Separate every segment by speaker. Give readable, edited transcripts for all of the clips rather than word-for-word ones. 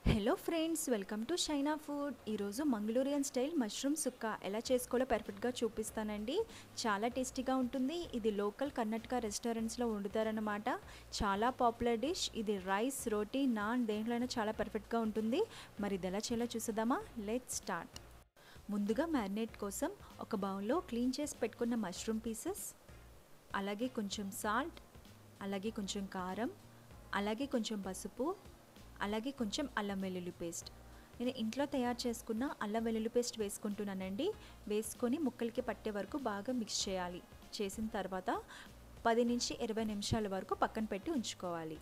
Speaker 1: Hello friends, welcome to Shaina food. ఈరోజు Mangalorean style mushroom సుక్క ఎలా చేసుకోవాలో పర్ఫెక్ట్గా చూపిస్తానండి. చాలా టేస్టీగా ఉంటుంది. ఇది లోకల్ కర్ణాటక రెస్టారెంట్స్లో వండుతారనమాట. చాలా పాపులర్ డిష్. ఇది రైస్, రోటీ, నాన్ దేంట్లోనైనా చాలా పర్ఫెక్ట్గా ఉంటుంది. మరి ఇది ఎలా చేయాలో చూసేద్దామా? Let's start. ముందుగా మ్యారినేట్ కోసం ఒక బౌల్లో క్లీన్ చేసి పెట్టుకున్న మష్రూమ్ పీసెస్, అలాగే కొంచెం సాల్ట్, అలాగే కొంచెం కారం, అలాగే కొంచెం పసుపు, అలాగే కొంచెం అల్లం వెల్లుల్లి పేస్ట్. నేను ఇంట్లో తయారు చేసుకున్న అల్లం వెల్లుల్లి పేస్ట్ వేసుకుంటున్నానండి. వేసుకొని ముక్కలకి పట్టే వరకు బాగా మిక్స్ చేయాలి. చేసిన తర్వాత 10 నుంచి 20 నిమిషాల వరకు పక్కన పెట్టి ఉంచుకోవాలి.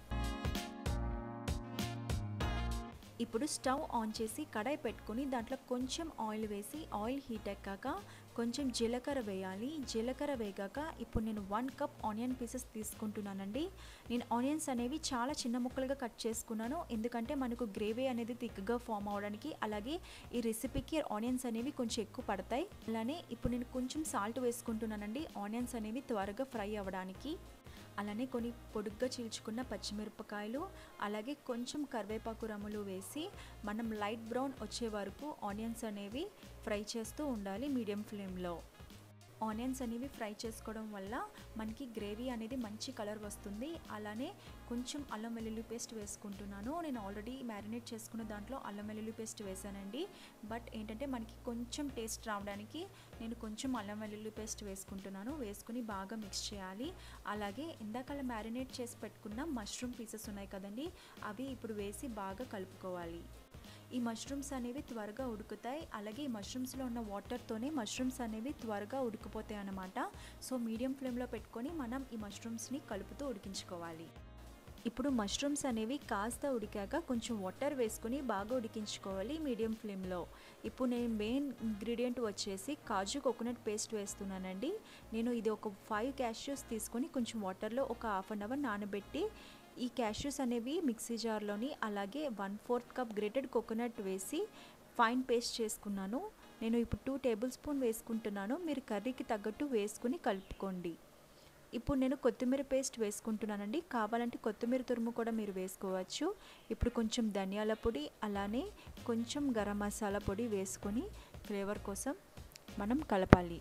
Speaker 1: ఇప్పుడు స్టవ్ ఆన్ చేసి కడాయి పెట్టుకొని దాంట్లో కొంచెం ఆయిల్ వేసి ఆయిల్ హీట్ ఎక్కాక కొంచెం జీలకర్ర వేయాలి. జీలకర్ర వేగాక ఇప్పుడు నేను 1 కప్ ఆనియన్ పీసెస్ తీసుకుంటున్నానండి. నేను ఆనియన్స్ అనేవి చాలా చిన్న ముక్కలుగా కట్ చేసుకున్నాను, ఎందుకంటే మనకు గ్రేవీ అనేది థిక్గా ఫామ్ అవడానికి. అలాగే ఈ రెసిపీకి ఆనియన్స్ అనేవి కొంచెం ఎక్కువ పడతాయి. అలానే ఇప్పుడు నేను కొంచెం సాల్ట్ వేసుకుంటున్నానండి, ఆనియన్స్ అనేవి త్వరగా ఫ్రై అవ్వడానికి. అలానే కొన్ని పొడుగ్గా చీల్చుకున్న పచ్చిమిరపకాయలు, అలాగే కొంచెం కరివేపాకు రమ్ములు వేసి మనం లైట్ బ్రౌన్ వచ్చే వరకు ఆనియన్స్ అనేవి ఫ్రై చేస్తూ ఉండాలి మీడియం ఫ్లేమ్లో. ఆనియన్స్ అనేవి ఫ్రై చేసుకోవడం వల్ల మనకి గ్రేవీ అనేది మంచి కలర్ వస్తుంది. అలానే కొంచెం అల్లం వెల్లుల్లి పేస్ట్ వేసుకుంటున్నాను. నేను ఆల్రెడీ మ్యారినేట్ చేసుకున్న దాంట్లో అల్లం వెల్లుల్లి పేస్ట్ వేసానండి. బట్ ఏంటంటే మనకి కొంచెం టేస్ట్ రావడానికి నేను కొంచెం అల్లం వెల్లుల్లి పేస్ట్ వేసుకుంటున్నాను. వేసుకుని బాగా మిక్స్ చేయాలి. అలాగే ఇందాక మ్యారినేట్ చేసి పెట్టుకున్న మష్రూమ్ పీసెస్ ఉన్నాయి కదండి, అవి ఇప్పుడు వేసి బాగా కలుపుకోవాలి. ఈ మష్రూమ్స్ అనేవి త్వరగా ఉడుకుతాయి. అలాగే ఈ మష్రూమ్స్లో ఉన్న వాటర్తోనే మష్రూమ్స్ అనేవి త్వరగా ఉడికిపోతాయి అన్నమాట. సో మీడియం ఫ్లేమ్లో పెట్టుకొని మనం ఈ మష్రూమ్స్ని కలుపుతూ ఉడికించుకోవాలి. ఇప్పుడు మష్రూమ్స్ అనేవి కాస్త ఉడికాక కొంచెం వాటర్ వేసుకొని బాగా ఉడికించుకోవాలి మీడియం ఫ్లేమ్లో. ఇప్పుడు నేను మెయిన్ ఇంగ్రీడియంట్ వచ్చేసి కాజు కోకోనట్ పేస్ట్ వేస్తున్నానండి. నేను ఇది ఒక 5 క్యాష్యూస్ తీసుకొని కొంచెం వాటర్లో ఒక హాఫ్ అన్ అవర్ నానబెట్టి ఈ క్యాష్యూస్ అనేవి మిక్సీ జార్లోని, అలాగే 1/4 కప్ గ్రేటెడ్ కోకోనట్ వేసి ఫైన్ పేస్ట్ చేసుకున్నాను. నేను ఇప్పుడు 2 టేబుల్ స్పూన్ వేసుకుంటున్నాను. మీరు కర్రీకి తగ్గట్టు వేసుకుని కలుపుకోండి. ఇప్పుడు నేను కొత్తిమీర పేస్ట్ వేసుకుంటున్నానండి. కావాలంటే కొత్తిమీర తురుము కూడా మీరు వేసుకోవచ్చు. ఇప్పుడు కొంచెం ధనియాల పొడి, అలానే కొంచెం గరం మసాలా పొడి వేసుకొని ఫ్లేవర్ కోసం మనం కలపాలి.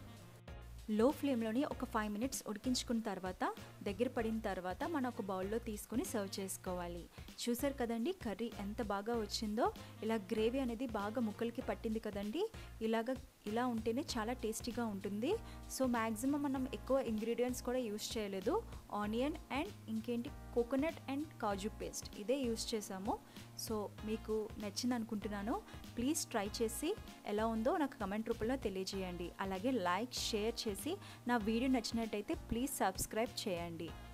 Speaker 1: లో ఫ్లేమ్లోని ఒక 5 మినిట్స్ ఉడికించుకున్న తర్వాత దగ్గర పడిన తర్వాత మనం ఒక బౌల్లో తీసుకొని సర్వ్ చేసుకోవాలి. చూసారు కదండి కర్రీ ఎంత బాగా వచ్చిందో. ఇలా గ్రేవీ అనేది బాగా ముక్కలకి పట్టింది కదండి. ఇలా ఉంటేనే చాలా టేస్టీగా ఉంటుంది. సో మ్యాక్సిమం మనం ఎక్కువ ఇంగ్రీడియంట్స్ కూడా యూస్ చేయలేదు. ఆనియన్ అండ్ ఇంకేంటి కోకోనట్ అండ్ కాజు పేస్ట్ ఇదే యూస్ చేసాము. సో మీకు నచ్చింది అనుకుంటున్నాను. ప్లీజ్ ట్రై చేసి ఎలా ఉందో నాకు కమెంట్ రూపంలో తెలియజేయండి. అలాగే లైక్, షేర్ చేసి నా వీడియో నచ్చినట్టయితే ప్లీజ్ సబ్స్క్రైబ్ చేయండి.